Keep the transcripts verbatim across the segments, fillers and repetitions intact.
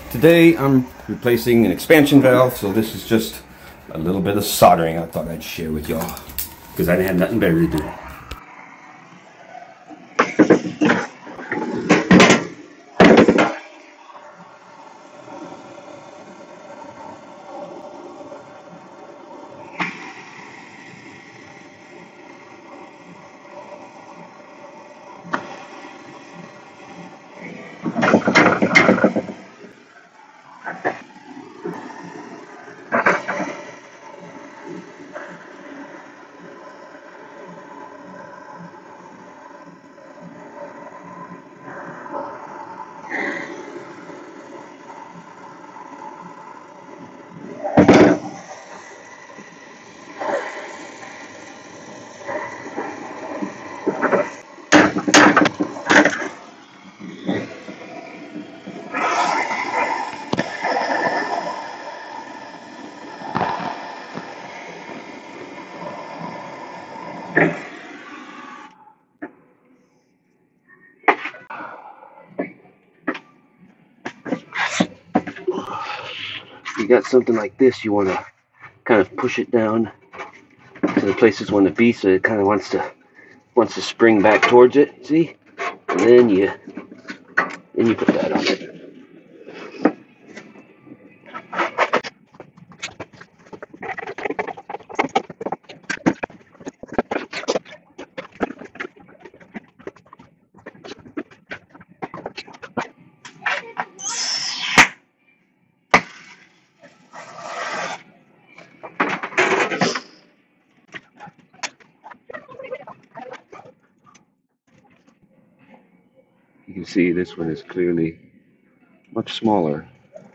Today I'm replacing an expansion valve, so this is just a little bit of soldering I thought I'd share with y'all because I didn't have nothing better to do. You got something like this, you want to kind of push it down to the places want to be, so it kind of wants to wants to spring back towards it. See, and then you then you put that on it. You can see this one is clearly much smaller.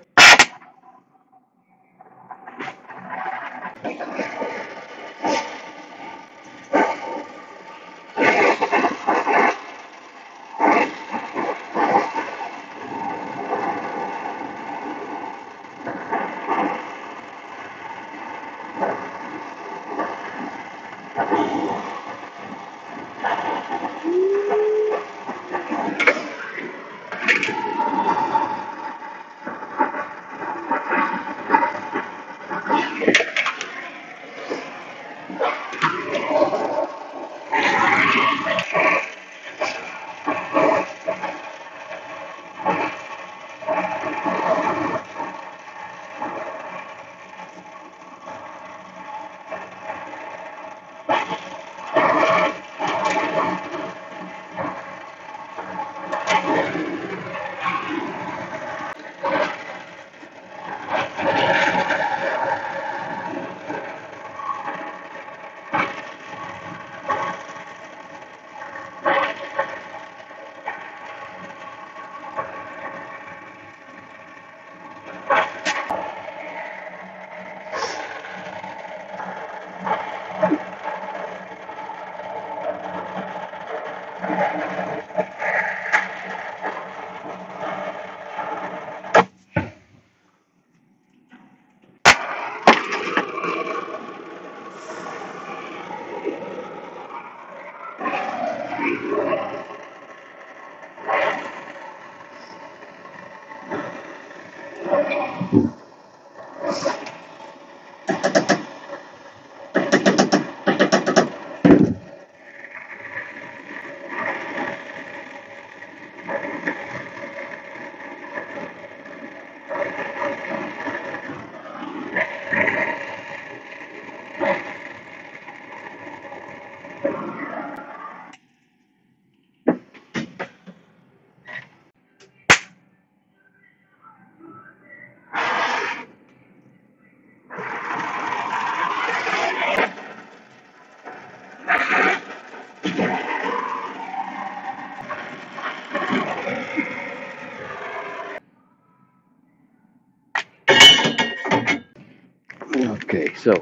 Okay, so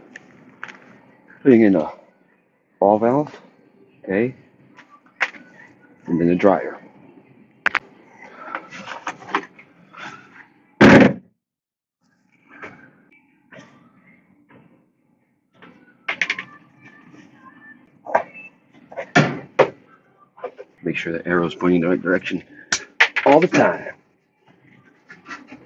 putting in a ball valve, okay, and then a dryer. Make sure the arrow's pointing the right direction all the time.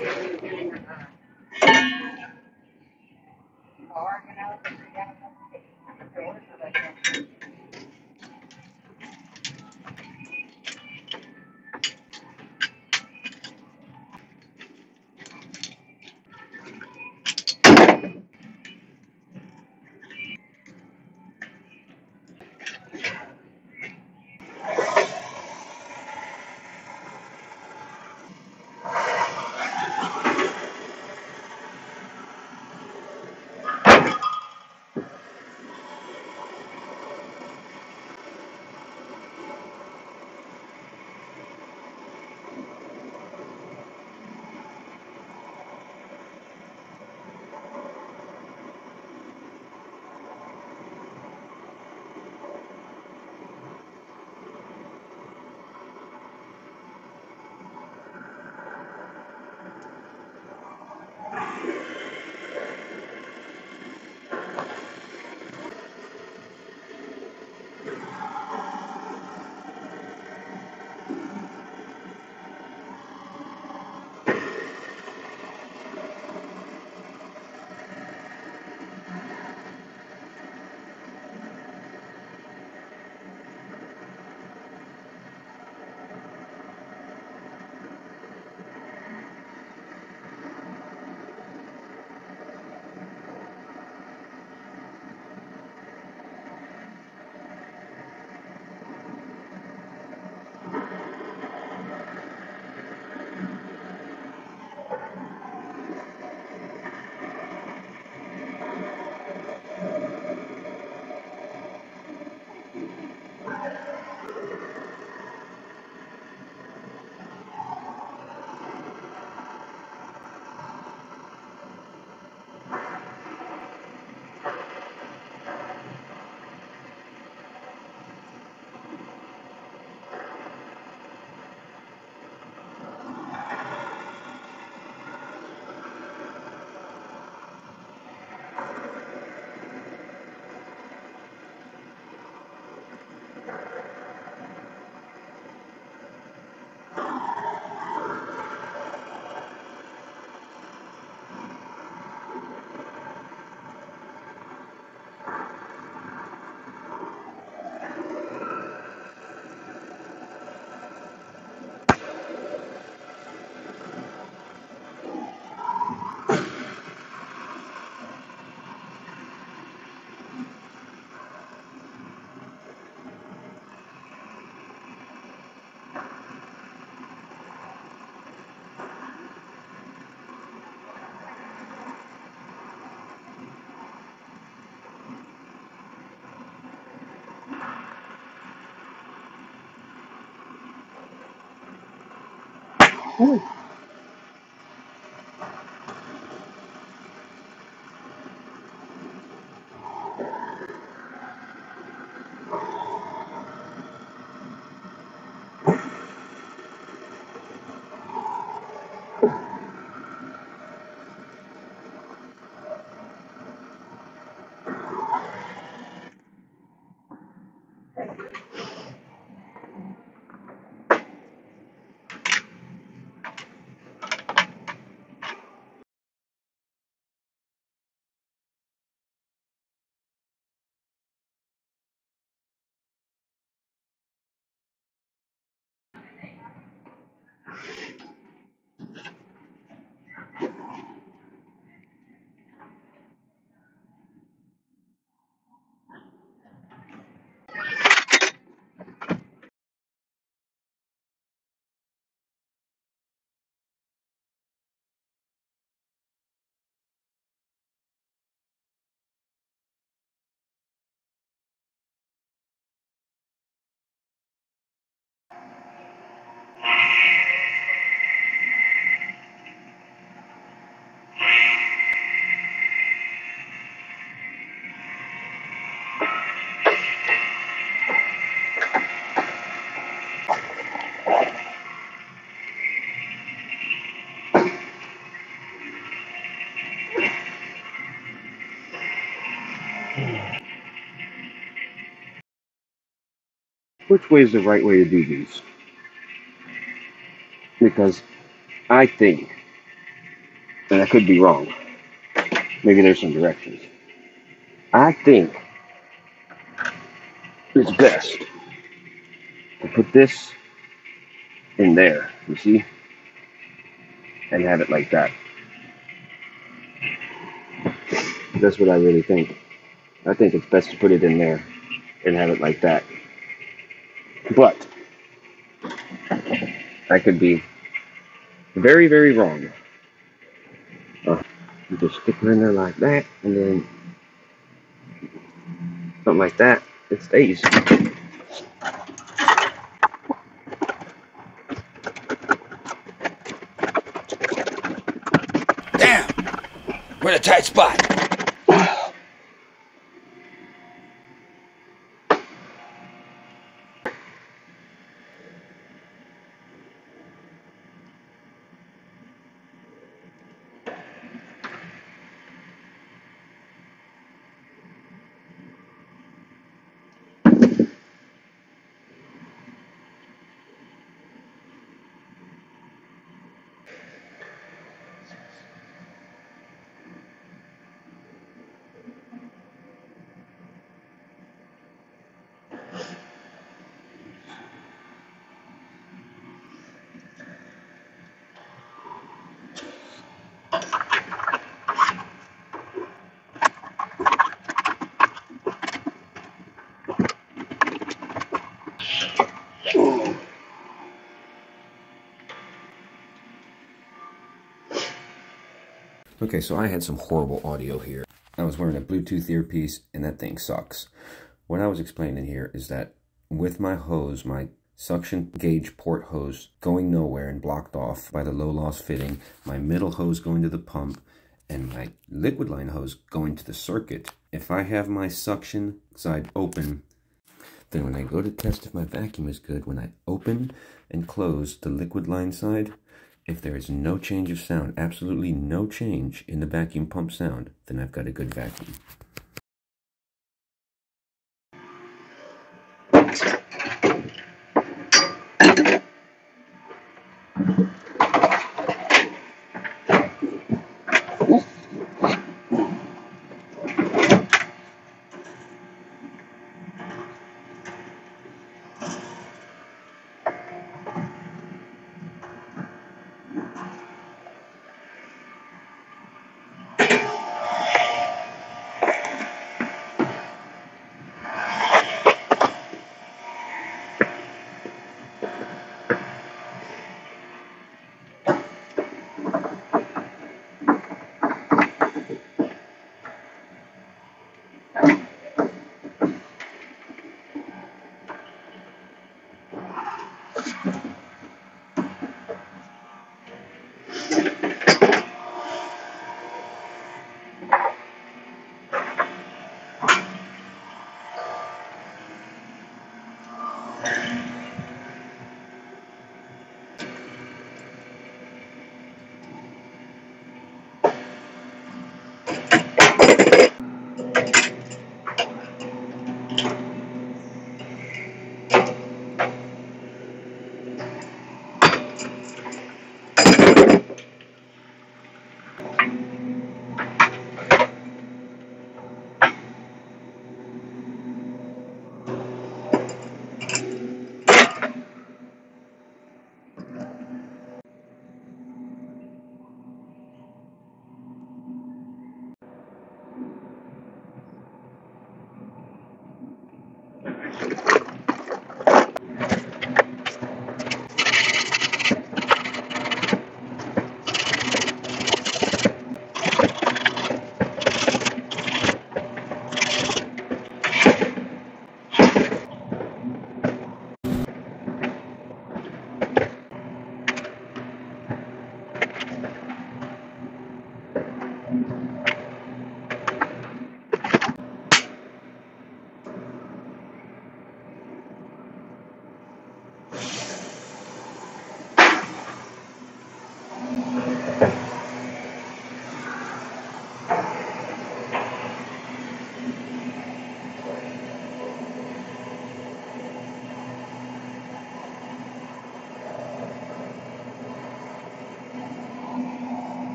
Which way is the right way to do these? Because I think and I could be wrong. Maybe there's some directions. I think it's best to put this in there, you see, and have it like that. That's what I really think. I think it's best to put it in there and have it like that. But I could be very, very wrong. Uh, you just stick it in there like that, and then something like that. It stays. Damn! We're in a tight spot. Okay, so I had some horrible audio here. I was wearing a Bluetooth earpiece, and that thing sucks. What I was explaining here is that with my hose, my suction gauge port hose going nowhere and blocked off by the low-loss fitting, my middle hose going to the pump, and my liquid line hose going to the circuit, if I have my suction side open, then when I go to test if my vacuum is good, when I open and close the liquid line side, if there is no change of sound, absolutely no change in the vacuum pump sound, then I've got a good vacuum.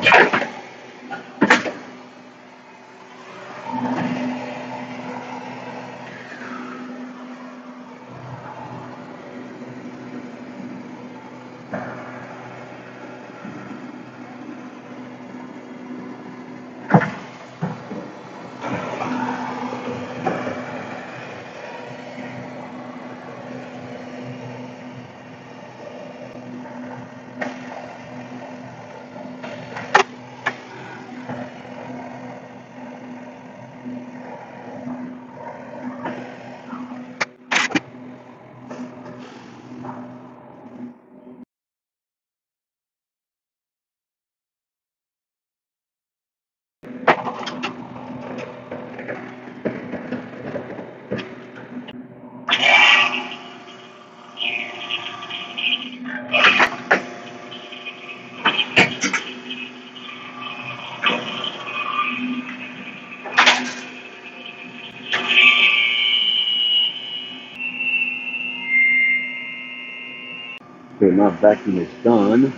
Okay, my vacuum is done.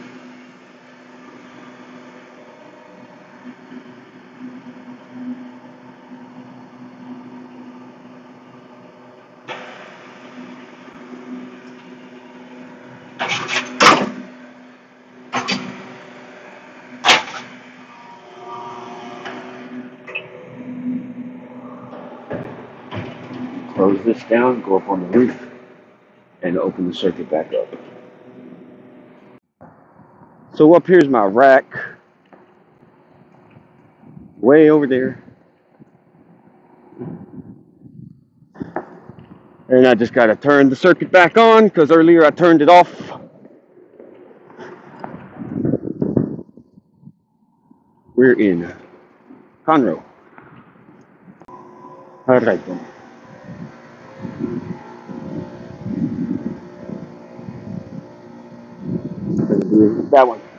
Close this down, go up on the roof, and open the circuit back up. So up here's my rack, way over there. And I just gotta turn the circuit back on because earlier I turned it off. We're in Conroe. All right then. Let's do that one.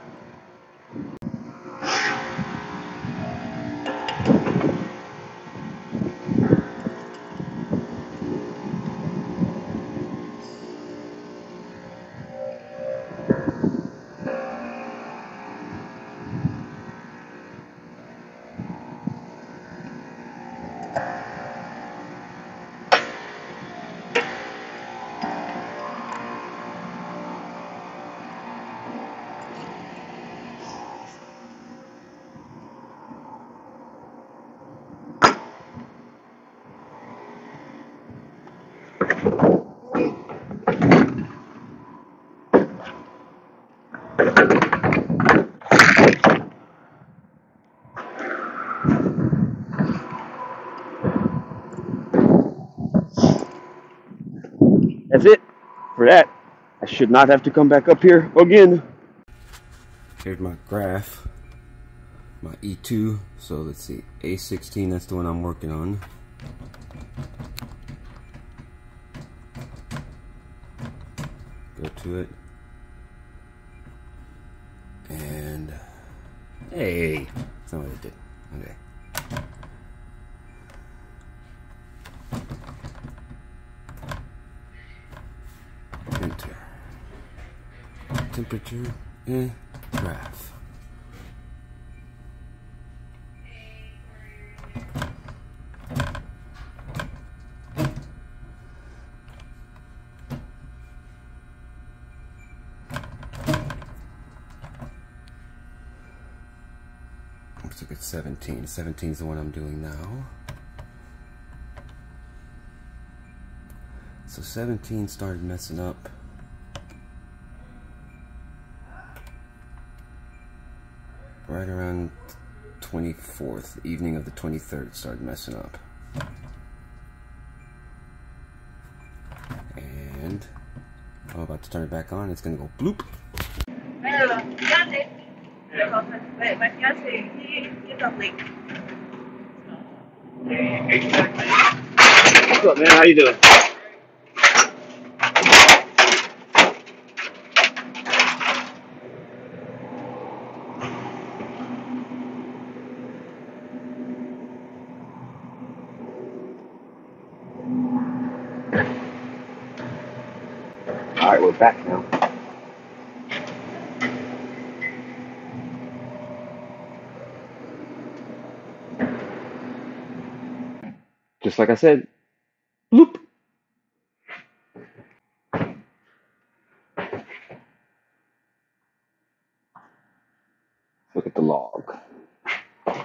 That's it for that. I should not have to come back up here again. Here's my graph, my E two. So let's see, A sixteen, that's the one I'm working on. Go to it. And, hey, that's not what it did. Okay. Enter. Temperature and graph. Looks like it's seventeen. seventeen is the one I'm doing now. So seventeen started messing up. Right around twenty-fourth, evening of the twenty-third, it started messing up. And I'm about to turn it back on. It's gonna go bloop. What's up, man? How you doing? All right, we're back now. Just like I said. Bloop. Look at the log.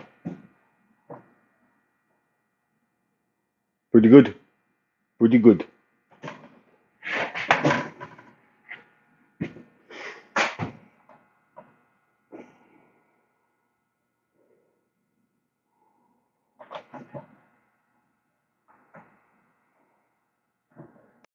Pretty good. Pretty good.